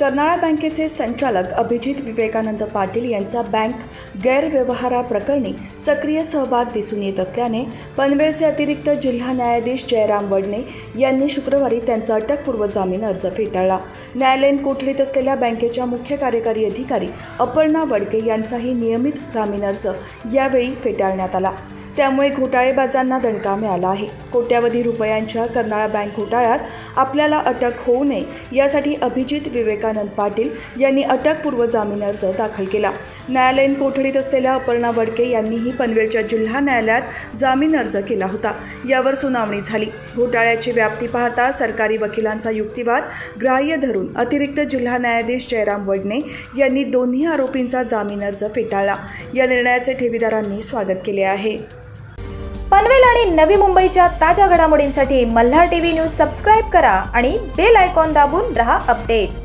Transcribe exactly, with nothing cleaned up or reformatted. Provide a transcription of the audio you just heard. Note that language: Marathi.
कर्नाळा बँकेचे संचालक अभिजित विवेकानंद पाटील यांचा बँक गैरव्यवहाराप्रकरणी सक्रिय सहभाग दिसून येत असल्याने पनवेलचे अतिरिक्त जिल्हा न्यायाधीश जयराम वडणे यांनी शुक्रवारी त्यांचा अटकपूर्व जामीन अर्ज फेटाळला। न्यायालयीन कोठडीत असलेल्या बँकेच्या मुख्य कार्यकारी अधिकारी अपर्णा वडके यांचाही नियमित जामीन अर्ज यावेळी फेटाळण्यात आला। त्यामुळे घोटाळेबाजांना दणका मिळाला आहे। कोट्यावधी रुपयांच्या कर्नाळा बँक घोटाळ्यात आपल्याला अटक होऊ नये यासाठी अभिजित विवेकानंद पाटील यांनी अटकपूर्व जामीन अर्ज दाखल केला। न्यायालयीन कोठडीत असलेल्या अपर्णा वडके यांनीही पनवेलच्या जिल्हा न्यायालयात जामीन अर्ज केला होता। यावर सुनावणी झाली। घोटाळ्याची व्याप्ती पाहता सरकारी वकिलांचा युक्तिवाद ग्राह्य धरून अतिरिक्त जिल्हा न्यायाधीश जयराम वडणे यांनी दोन्ही आरोपींचा जामीन अर्ज फेटाळला। या निर्णयाचे ठेवीदारांनी स्वागत केले आहे। पनवेल आणि नवी मुंबईच्या ताज्या घडामोडींसाठी मल्हार टीव्ही न्यूज सबस्क्राइब करा आणि बेल आयकॉन दाबून रहा अपडेट।